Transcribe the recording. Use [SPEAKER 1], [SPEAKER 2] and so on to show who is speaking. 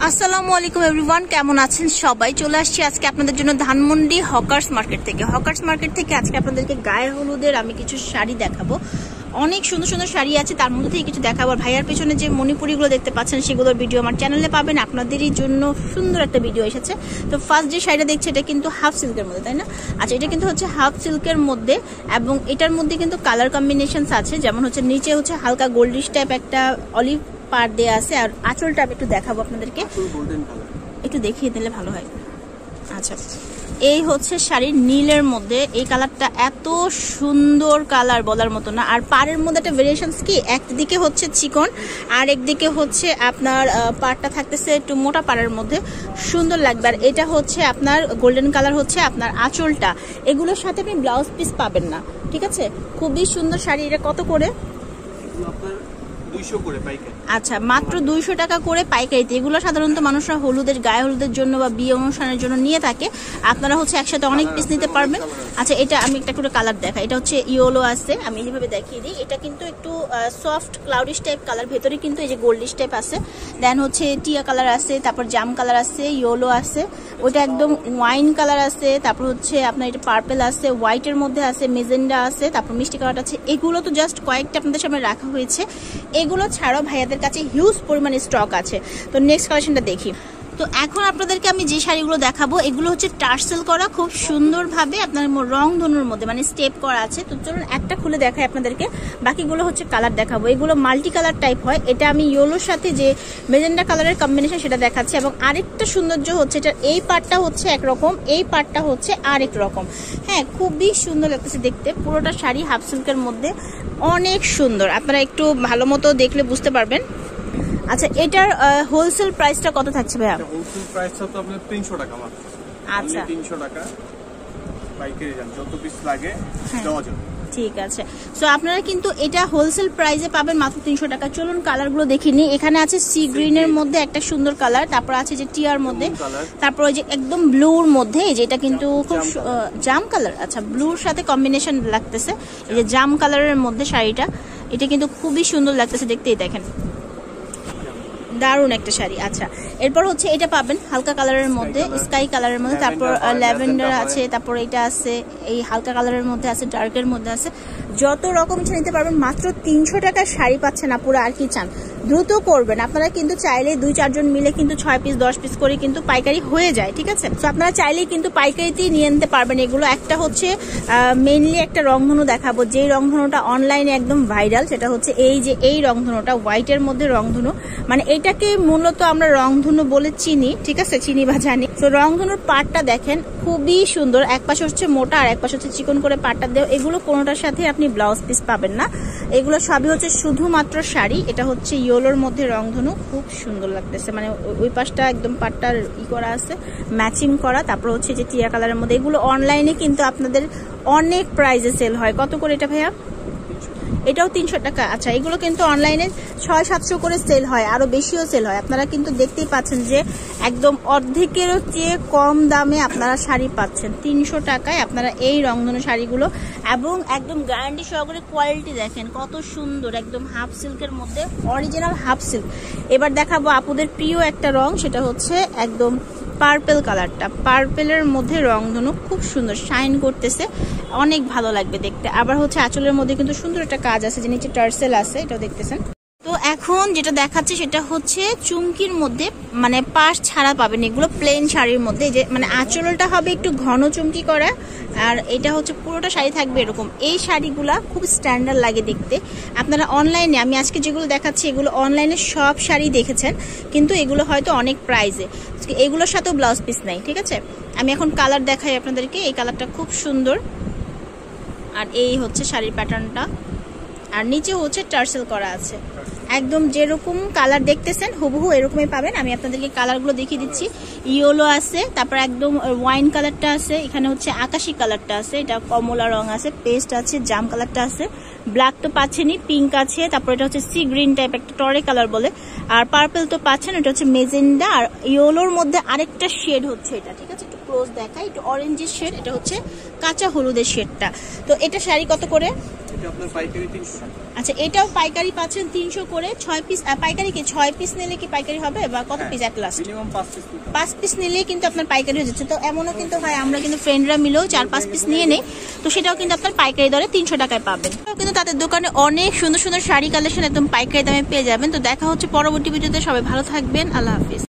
[SPEAKER 1] আসসালামু আলাইকুম এভরিওয়ান, কেমন আছেন সবাই? চলে আসছি আজকে আপনাদের জন্য ধানমন্ডি হকার্স মার্কেট থেকে আজকে আপনাদেরকে গায়ে হলুদের আমি কিছু শাড়ি দেখাবো। অনেক সুন্দর সুন্দর শাড়ি আছে, তার মধ্যে থেকে কিছু দেখাবো। আর ভাইয়ার পেছনে যে মণিপুরিগুলো দেখতে পাচ্ছেন সেগুলোর ভিডিও আমার চ্যানেলে পাবেন। আপনাদেরই জন্য সুন্দর একটা ভিডিও এসেছে। তো ফার্স্ট যে শাড়িটা দেখছি এটা কিন্তু হাফ সিল্কের মধ্যে, তাই না? আচ্ছা, এটা কিন্তু হচ্ছে হাফ সিল্কের মধ্যে এবং এটার মধ্যে কিন্তু কালার কম্বিনেশনস আছে। যেমন হচ্ছে নিচে হচ্ছে হালকা গোল্ডিশ টাইপ একটা অলিভ পার দেয়া আছে। আর আঁচলটা আমি একটু দেখাবো আপনাদেরকে, একটু দেখিয়ে দিলে ভালো হয়। আচ্ছা, এই হচ্ছে শাড়ির নীলের মধ্যে এই কালারটা এত সুন্দর কালার বলার মতো না। আর পাড়ের মধ্যে একটা ভেরিয়েশনস কি, একদিকে হচ্ছে চিকন আর একদিকে হচ্ছে আপনার পাড়টা থাকতেছে একটু মোটা পাড়ের মধ্যে, সুন্দর লাগবে। আর এটা হচ্ছে আপনার গোল্ডেন কালার হচ্ছে আপনার আঁচলটা। এগুলোর সাথে আপনি ব্লাউজ পিস পাবেন না, ঠিক আছে? খুবই সুন্দর শাড়ি। এটা কত করে? আচ্ছা, মাত্র 200 টাকা করে পাইকারিতে। এগুলো সাধারণত মানুষরা হলুদের গায়ে হলুদের জন্য বা বিয়ে অনুষ্ঠানের জন্য নিয়ে থাকে। আপনারা হচ্ছে একসাথে অনেক পিস নিতে পারবেন। আচ্ছা, এটা আমি একটা করে কালার দেখাই। এটা হচ্ছে ইয়েলো আছে, আমি যেভাবে দেখিয়ে দিই। এটা কিন্তু একটু সফট ক্লাউডিশ টাইপ কালার, ভেতরে কিন্তু এই যে গোল্ডিশ টাইপ আছে। দেন হচ্ছে টিয়া কালার আছে, তারপর জাম কালার আছে, ইয়েলো আছে, ওইটা একদম ওয়াইন কালার আছে, তারপর হচ্ছে আপনার এটা পার্পেল আছে, হোয়াইটের মধ্যে আছে, মেজেন্ডা আছে, তারপর মিষ্টি কালার আছে। এগুলো তো জাস্ট কয়েকটা আপনাদের সামনে রাখা হয়েছে। এগুলো ছাড়াও ভাইয়াদের কাছে হিউজ পরিমাণে স্টক আছে। তো নেক্সট কালেকশনটা দেখি। তো এখন আপনাদেরকে আমি যে শাড়িগুলো দেখাবো এগুলো হচ্ছে টার্সেল করা, খুব সুন্দরভাবে আপনার রং ধনুর মধ্যে মানে স্টেপ করা আছে। তো চলুন একটা খুলে দেখাই আপনাদেরকে, বাকিগুলো হচ্ছে কালার দেখাবো। এগুলো মাল্টি কালার টাইপ হয়। এটা আমি ইয়েলোর সাথে যে মেজেন্ডা কালারের কম্বিনেশন সেটা দেখাচ্ছি। এবং আরেকটা সৌন্দর্য হচ্ছে এটা, এই পার্টটা হচ্ছে একরকম, এই পার্টটা হচ্ছে আরেক রকম। হ্যাঁ, খুবই সুন্দর লাগতেছে দেখতে। পুরোটা শাড়ি হাফ সিল্কের মধ্যে, অনেক সুন্দর। আপনারা একটু ভালো মতো দেখলে বুঝতে পারবেন। আচ্ছা, এটার হোলসেল প্রাইসটা কত থাকছে ভাইয়া?
[SPEAKER 2] হোলসেল প্রাইসটা তো আপনাদের 300 টাকা মাত্র।
[SPEAKER 1] আচ্ছা,
[SPEAKER 2] 300 টাকা পাইকারি দাম, যত পিস লাগে দেওয়া যাবে।
[SPEAKER 1] ঠিক আছে। সো আপনারা কিন্তু এটা হোলসেল প্রাইসে পাবেন মাত্র 300 টাকা। চলুন কালারগুলো দেখিনি। এখানে আছে সি গ্রিনের মধ্যে একটা সুন্দর কালার, তারপর আছে যে টিয়ার মধ্যে, তারপর ওই যে একদম ব্লুর মধ্যে, যেটা কিন্তু খুব জাম কালার। আচ্ছা, ব্লুর সাথে কম্বিনেশন লাগতেছে, এই যে জাম কালারের মধ্যে শাড়িটা, এটা কিন্তু খুবই সুন্দর লাগতেছে দেখতেই, দেখেন দারুন একটা শাড়ি। আচ্ছা, এরপর হচ্ছে এটা পাবেন হালকা কালারের মধ্যে, স্কাই কালারের মধ্যে, তারপর ল্যাভেন্ডার আছে, তারপর এটা আছে এই হালকা কালারের মধ্যে আছে, ডার্কের মধ্যে আছে। যত রকম নিতে পারবেন। মাত্র 300 টাকার শাড়ি পাচ্ছেন আপুরা, আর কি চান? দ্রুত করবেন। আপনারা কিন্তু চাইলে 2-4 জন মিলে কিন্তু 6 পিস 10 পিস করে কিন্তু পাইকারি হয়ে যায়, ঠিক আছে? তো আপনারা চাইলেই কিন্তু পাইকারিতেই নিয়ে নিতে পারবেন এগুলো। একটা হচ্ছে মেইনলি একটা রংধনু দেখাবো, যেই রংধনুটা অনলাইনে একদম ভাইরাল, সেটা হচ্ছে এই যে এই রংধনুটা, হোয়াইটের মধ্যে রংধনু, মানে এটাকে মূলত আমরা রংধনু বলে চিনি, ঠিক আছে? চিনি বা জানি। তো রংধনুর পাটটা দেখেন খুবই সুন্দর, এক পাশে হচ্ছে মোটা আর এক পাশে হচ্ছে চিকন করে পাটটা দেওয়া। এগুলো কোনোটার সাথে আপনি ব্লাউজ পিস পাবেন না, এগুলো সবই হচ্ছে শুধুমাত্র শাড়ি। এটা হচ্ছে ইয়েলোর মধ্যে রংধনু, খুব সুন্দর লাগতেছে, মানে ওই পাশটা একদম পাটটার ই করা আছে, ম্যাচিং করা। তারপর হচ্ছে যে টিয়া কালারের মধ্যে। এগুলো অনলাইনে কিন্তু আপনাদের অনেক প্রাইসে সেল হয়। কত করে এটা ভাইয়া? এটাও 300 টাকা। আচ্ছা, এগুলো কিন্তু অনলাইনে 600-700 করে সেল হয়, আরো বেশিও সেল হয়। আপনারা কিন্তু দেখতেই পাচ্ছেন যে একদম অর্ধেকেরও চেয়ে কম দামে আপনারা শাড়ি পাচ্ছেন। 300 টাকায় আপনারা এই রংধনু শাড়িগুলো, এবং একদম গ্যারান্টি সহকারে কোয়ালিটি দেখেন কত সুন্দর, একদম হাফ সিল্কের মধ্যে, অরিজিনাল হাফ সিল্ক। এবার দেখাবো আপুদের প্রিয় একটা রং, সেটা হচ্ছে একদম পার্পেল কালারটা। পার্পেলের মধ্যে রংধনু, খুব সুন্দর শাইন করতেছে, অনেক ভালো লাগবে দেখতে। আবার হচ্ছে আঁচলের মধ্যে কিন্তু সুন্দর একটা কাজ আছে, যে নিচে টার্সেল আছে, এটাও দেখতেছেন। তো এখন যেটা দেখাচ্ছে সেটা হচ্ছে চুমকির মধ্যে, মানে পাশ ছাড়া পাবেন এগুলো প্লেন শাড়ির মধ্যে। যে মানে আঁচলটা হবে একটু ঘন চুমকি করা, আর এটা হচ্ছে পুরোটা শাড়ি থাকবে এরকম। এই শাড়িগুলা খুব স্ট্যান্ডার্ড লাগে দেখতে। আপনারা অনলাইনে, আমি আজকে যেগুলো দেখাচ্ছি এগুলো অনলাইনে সব শাড়ি দেখেছেন, কিন্তু এগুলো হয়তো অনেক প্রাইসে, এগুলোর সাথেও ব্লাউজ পিস নাই, ঠিক আছে? আমি এখন কালার দেখাই আপনাদেরকে। এই কালারটা খুব সুন্দর, আর এই হচ্ছে শাড়ির প্যাটার্নটা, আর নিচে হচ্ছে টার্সেল করা আছে। একদম যেরকম কালার দেখতেছেন হুবহু এরকমই পাবেন। আমি আপনাদেরকে কালারগুলো দেখিয়ে দিচ্ছি। ইয়েলো আছে, তারপর একদম ওয়াইন কালারটা আছে, এখানে হচ্ছে আকাশি কালারটা আছে, এটা কমলা রং আছে, পেস্ট আছে, জাম কালারটা আছে, ব্ল্যাক তো পাচ্ছেনই, পিঙ্ক আছে, তারপর এটা হচ্ছে সি গ্রিন টাইপ একটা টরে কালার বলে, আর পার্পল তো পাচ্ছেন, এটা হচ্ছে মেজেন্ডা, আর ইয়েলোর মধ্যে আরেকটা শেড হচ্ছে এটা, ঠিক আছে? একটু ক্লোজ দেখাই, একটু অরেঞ্জের শেড, এটা হচ্ছে কাঁচা হলুদের শেডটা। তো এটা শাড়ি কত করে?
[SPEAKER 2] এটা আপনার পাইকারি 300 টাকা।
[SPEAKER 1] আচ্ছা, এটাও পাইকারি পাচ্ছেন 300 করে। 6 পিস পাইকারি, কি 6 পিস নিলে কি পাইকারি হবে, বা কত piece at last?
[SPEAKER 2] Minimum 5 piece.
[SPEAKER 1] 5 piece নিলেই কিন্তু আপনার পাইকারি হয়ে যাচ্ছে। তো এমনও কিন্তু হয় আমরা কিন্তু ফ্রেন্ডরা মিলেও 4-5 পিস নিয়ে নেই, তো সেটাও কিন্তু আপনার পাইকারি দরে 300 টাকায় পাবেন। কিন্তু তাদের দোকানে অনেক সুন্দর সুন্দর শাড়ি কালেকশন একদম পাইকারি দামে পেয়ে যাবেন। তো দেখা হচ্ছে পরবর্তী ভিডিওতে, সবাই ভালো থাকবেন, আল্লাহ হাফিজ।